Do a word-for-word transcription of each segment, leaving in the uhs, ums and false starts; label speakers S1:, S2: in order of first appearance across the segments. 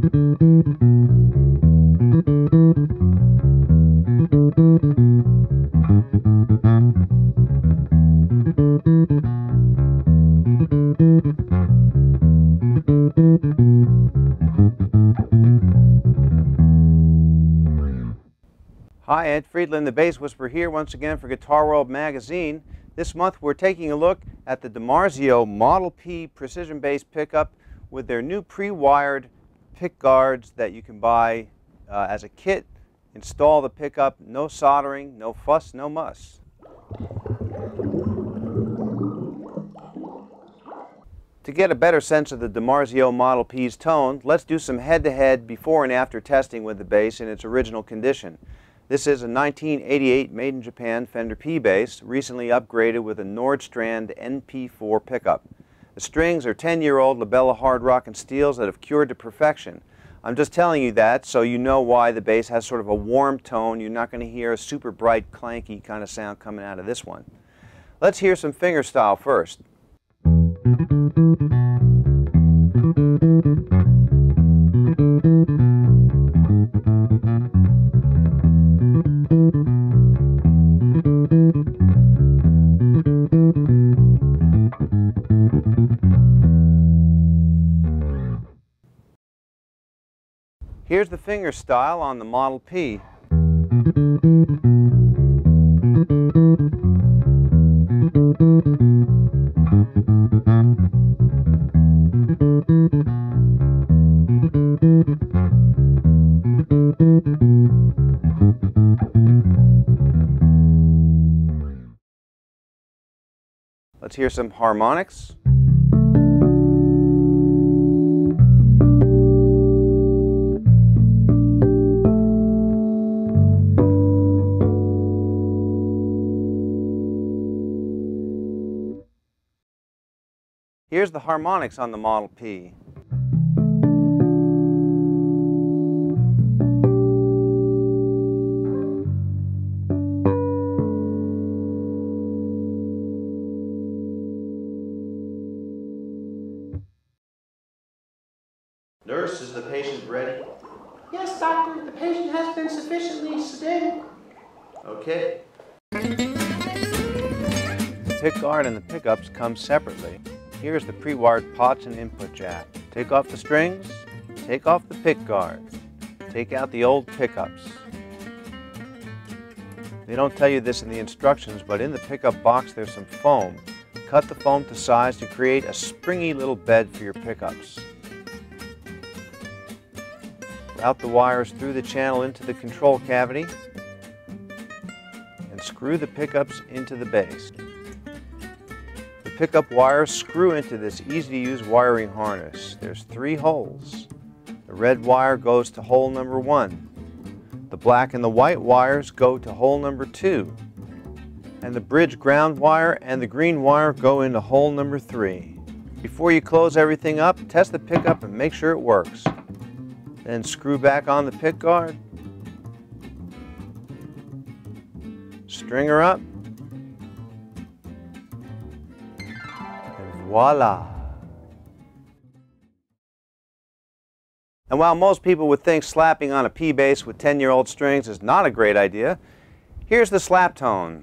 S1: Hi, Ed Friedland, the Bass Whisperer here once again for Guitar World magazine. This month we're taking a look at the Dimarzio Model P precision bass pickup with their new pre-wired pick guards that you can buy uh, as a kit. Install the pickup, no soldering, no fuss, no muss. To get a better sense of the Dimarzio Model P's tone, let's do some head-to-head before and after testing with the bass in its original condition. This is a nineteen eighty-eight made in Japan Fender P bass, recently upgraded with a Nordstrand N P four pickup. The strings are ten-year-old Labella hard rock and steels that have cured to perfection. I'm just telling you that so you know why the bass has sort of a warm tone. You're not going to hear a super bright, clanky kind of sound coming out of this one. Let's hear some fingerstyle first. Here's the finger style on the Model P. Let's hear some harmonics. Here's the harmonics on the Model P. Nurse, is the patient ready?
S2: Yes, doctor. The patient has been sufficiently sedated.
S1: Okay. The pick guard and the pickups come separately. Here's the pre-wired pots and input jack. Take off the strings, take off the pick guard, take out the old pickups. They don't tell you this in the instructions, but in the pickup box there's some foam. Cut the foam to size to create a springy little bed for your pickups. Route the wires through the channel into the control cavity and screw the pickups into the bass. The pickup wires screw into this easy-to-use wiring harness. There's three holes. The red wire goes to hole number one. The black and the white wires go to hole number two. And the bridge ground wire and the green wire go into hole number three. Before you close everything up, test the pickup and make sure it works. Then screw back on the pick guard. String her up. Voila! And while most people would think slapping on a P bass with ten-year-old strings is not a great idea, here's the slap tone.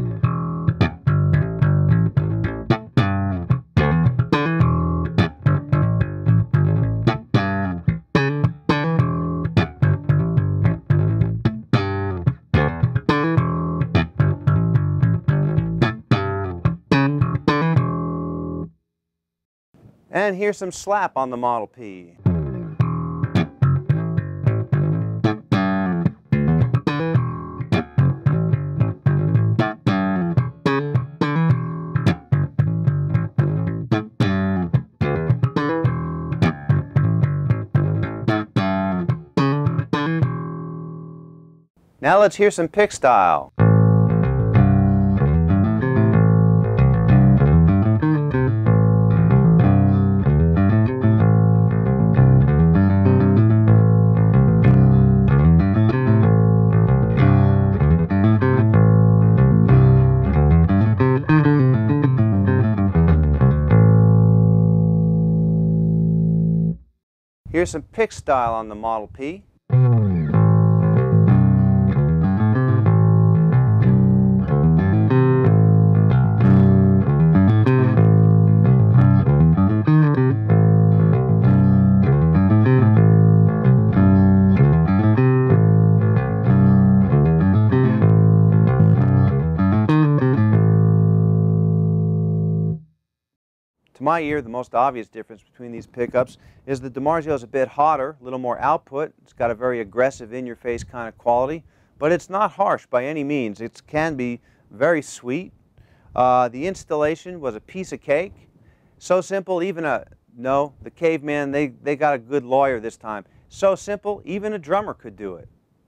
S1: And here's some slap on the Model P. Now let's hear some pick style. Here's some pick style on the Model P. To my ear, the most obvious difference between these pickups is the Dimarzio is a bit hotter, a little more output. It's got a very aggressive, in-your-face kind of quality, but it's not harsh by any means. It can be very sweet. Uh, the installation was a piece of cake. So simple, even a, no, the caveman, they, they got a good lawyer this time. So simple, even a drummer could do it.